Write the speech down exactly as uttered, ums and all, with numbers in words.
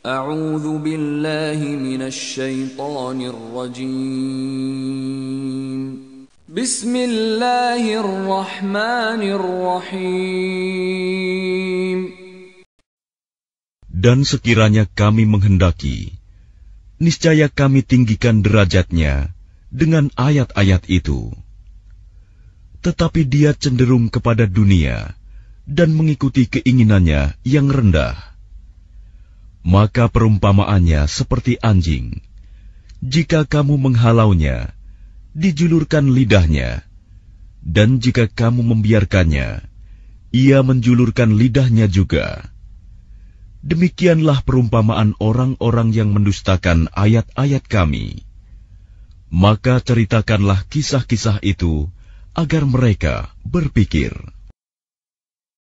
A'udzu billahi minasy syaithanir rajim. Bismillahirrahmanirrahim. Dan sekiranya kami menghendaki, niscaya kami tinggikan derajatnya dengan ayat-ayat itu. Tetapi dia cenderung kepada dunia dan mengikuti keinginannya yang rendah. Maka perumpamaannya seperti anjing. Jika kamu menghalaunya, dijulurkan lidahnya, dan jika kamu membiarkannya, ia menjulurkan lidahnya juga. Demikianlah perumpamaan orang-orang yang mendustakan ayat-ayat kami. Maka ceritakanlah kisah-kisah itu agar mereka berpikir.